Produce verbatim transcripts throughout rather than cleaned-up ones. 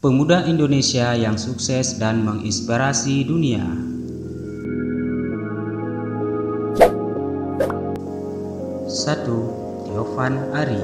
Pemuda Indonesia yang sukses dan menginspirasi dunia. Satu. Tiovan Ari.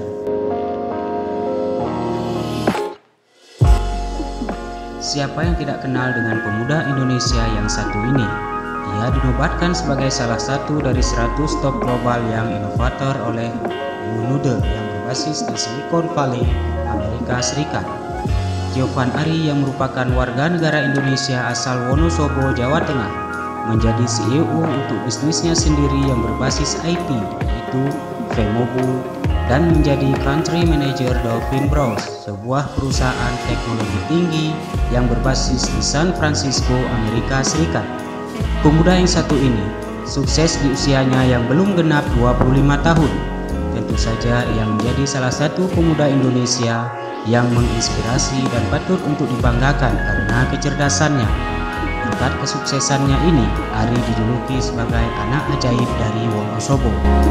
Siapa yang tidak kenal dengan pemuda Indonesia yang satu ini? Ia dinobatkan sebagai salah satu dari seratus top global yang inovator oleh Nude yang berbasis di Silicon Valley, Amerika Serikat. Tiovan Ari yang merupakan warga negara Indonesia asal Wonosobo, Jawa Tengah, menjadi C E O untuk bisnisnya sendiri yang berbasis I T, yaitu Vemobu, dan menjadi Country Manager Dolphin Bros, sebuah perusahaan teknologi tinggi yang berbasis di San Francisco, Amerika Serikat. Pemuda yang satu ini sukses di usianya yang belum genap dua puluh lima tahun. Tentu saja ia menjadi salah satu pemuda Indonesia yang menginspirasi dan patut untuk dibanggakan karena kecerdasannya. Berkat kesuksesannya ini, Ari dijuluki sebagai anak ajaib dari Wonosobo.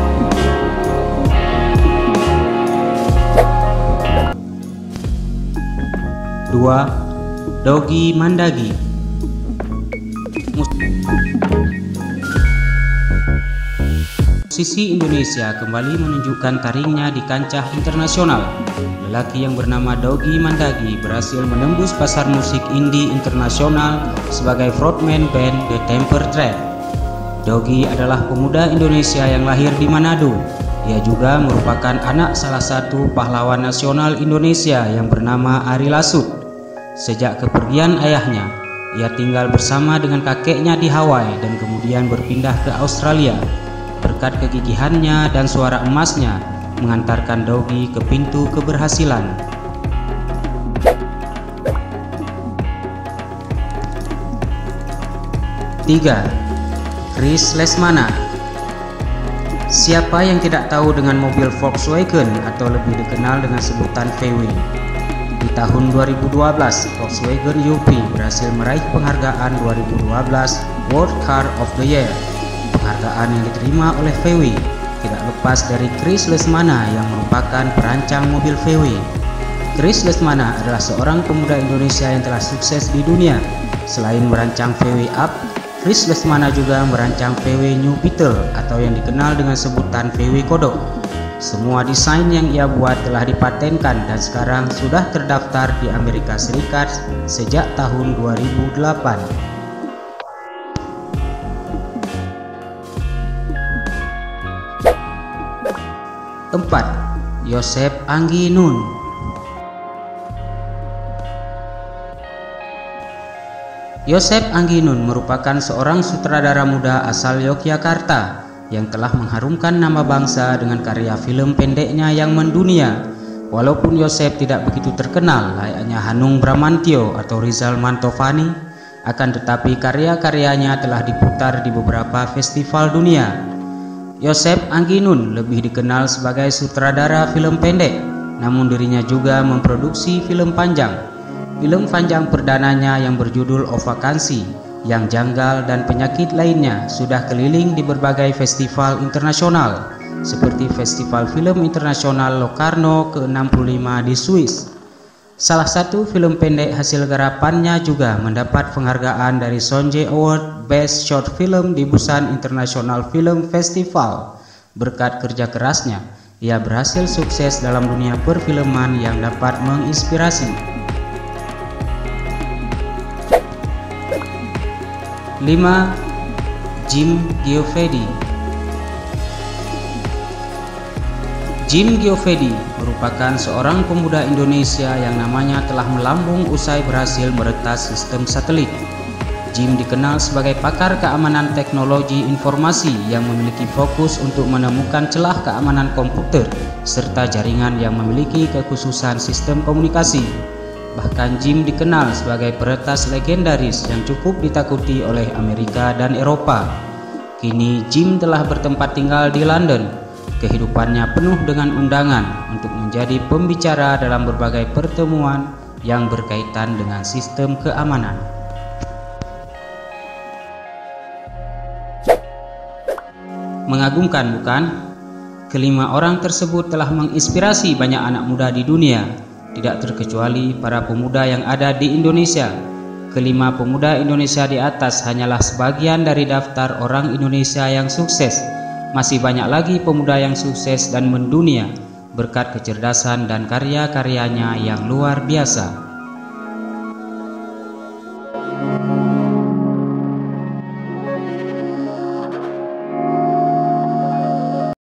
Dua. Dogi Mandagi. Musisi Indonesia kembali menunjukkan taringnya di kancah internasional. Lelaki yang bernama Dogi Mandagi berhasil menembus pasar musik indie internasional sebagai frontman band The Temper Trap. Dogi adalah pemuda Indonesia yang lahir di Manado. Ia juga merupakan anak salah satu pahlawan nasional Indonesia yang bernama Ari Lasut. Sejak kepergian ayahnya, ia tinggal bersama dengan kakeknya di Hawaii dan kemudian berpindah ke Australia. Berkat kegigihannya dan suara emasnya mengantarkan Dogi ke pintu keberhasilan. Tiga. Chris Lesmana. Siapa yang tidak tahu dengan mobil Volkswagen atau lebih dikenal dengan sebutan V W? Di tahun dua ribu dua belas, Volkswagen U P berhasil meraih penghargaan dua ribu dua belas World Car of the Year. Penghargaan yang diterima oleh V W tidak lepas dari Chris Lesmana yang merupakan perancang mobil V W. Chris Lesmana adalah seorang pemuda Indonesia yang telah sukses di dunia. Selain merancang V W Up, Chris Lesmana juga merancang V W New Beetle atau yang dikenal dengan sebutan V W Kodok. Semua desain yang ia buat telah dipatenkan dan sekarang sudah terdaftar di Amerika Serikat sejak tahun dua ribu delapan. Empat. Yosep Anggi Nun. Yosep Anggi Nun merupakan seorang sutradara muda asal Yogyakarta yang telah mengharumkan nama bangsa dengan karya film pendeknya yang mendunia. Walaupun Yosep tidak begitu terkenal layaknya Hanung Bramantyo atau Rizal Mantovani, akan tetapi karya-karyanya telah diputar di beberapa festival dunia. Yosep Anggi Nun lebih dikenal sebagai sutradara film pendek, namun dirinya juga memproduksi film panjang. Film panjang perdananya yang berjudul O Vakansi, Yang Janggal dan Penyakit Lainnya sudah keliling di berbagai festival internasional, seperti Festival Film Internasional Locarno ke enam puluh lima di Swiss. Salah satu film pendek hasil garapannya juga mendapat penghargaan dari Sonje Award Best Short Film di Busan International Film Festival. Berkat kerja kerasnya, ia berhasil sukses dalam dunia perfilman yang dapat menginspirasi. Lima. Jim Giovedi. Jim Giovedi merupakan seorang pemuda Indonesia yang namanya telah melambung usai berhasil meretas sistem satelit. Jim dikenal sebagai pakar keamanan teknologi informasi yang memiliki fokus untuk menemukan celah keamanan komputer serta jaringan yang memiliki kekhususan sistem komunikasi. Bahkan Jim dikenal sebagai peretas legendaris yang cukup ditakuti oleh Amerika dan Eropa. Kini Jim telah bertempat tinggal di London. Kehidupannya penuh dengan undangan untuk menjadi pembicara dalam berbagai pertemuan yang berkaitan dengan sistem keamanan. Mengagumkan, bukan? Kelima orang tersebut telah menginspirasi banyak anak muda di dunia. tidak terkecuali para pemuda yang ada di Indonesia. Kelima pemuda Indonesia di atas hanyalah sebagian dari daftar orang Indonesia yang sukses. Masih banyak lagi pemuda yang sukses dan mendunia berkat kecerdasan dan karya-karyanya yang luar biasa.